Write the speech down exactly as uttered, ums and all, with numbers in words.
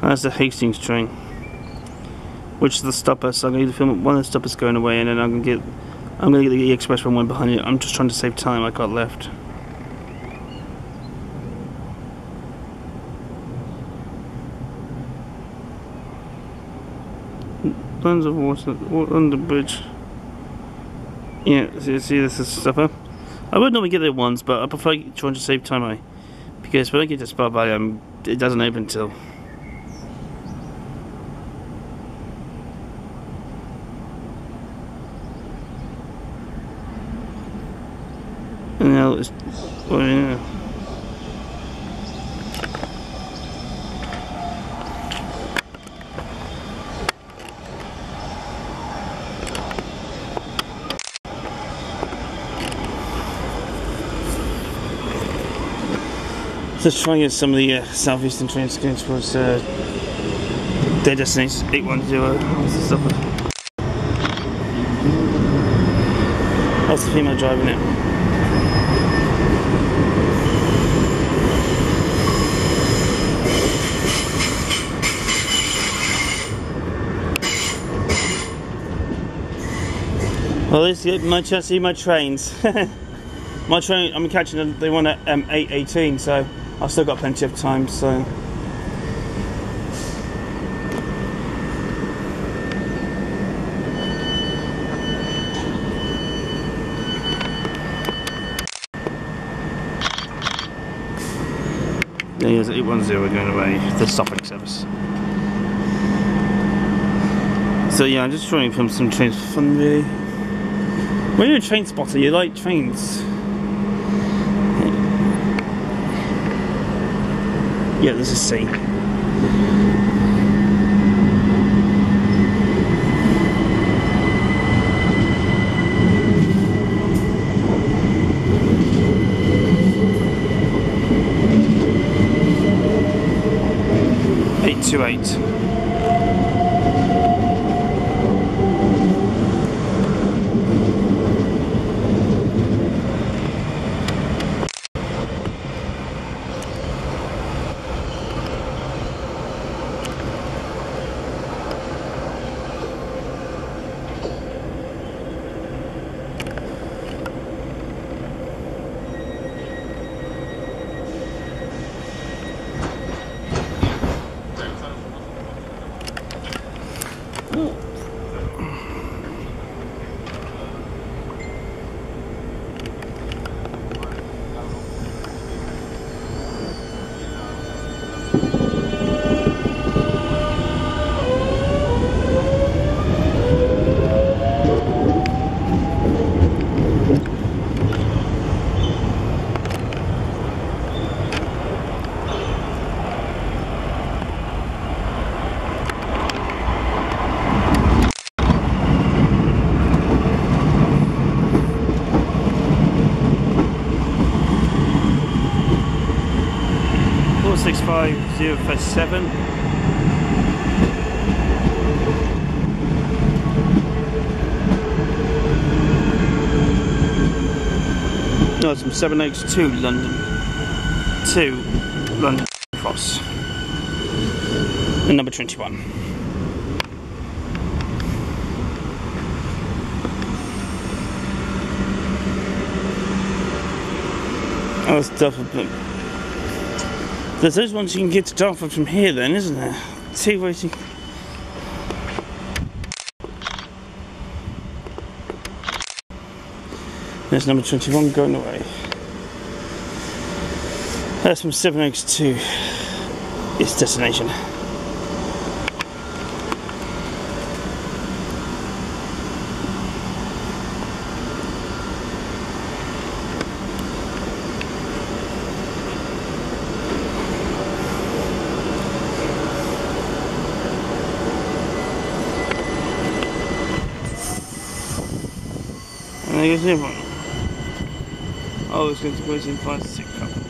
That's the Hastings train, which is the stopper. So I'm going to film one of the stoppers going away, and then I'm going to get I'm going to get the express one behind it. I'm just trying to save time. I got left. Tons of water on the bridge. Yeah, see, see this is stopper. I would normally get it once, but I prefer trying to save time. I because when I get to Spot Valley, um, it doesn't open until. And now it's. Oh yeah. Let's try and get some of the uh, Southeastern trains going towards uh, their destination. eight one zero. What's the stopper? That's the female driving it. Well, this is my chance to see my trains. My train, I'm catching the one at um, eight eighteen, so I've still got plenty of time, so. There's eight one zero going away, the stopping service. So yeah, I'm just trying to film some trains for fun really. When you're a train spotter, you like trains. Yeah, this is C. eight two eight. six five zero five seven. No, it's from Sevenoaks to London to London Cross. And number twenty-one. Oh, it's Dartford. There's those ones you can get to Dartford from here then, isn't there? Two waiting. There's number twenty-one going away. That's from Sevenoaks to its destination. And there goes the other one. Oh, it's going to go in five to six.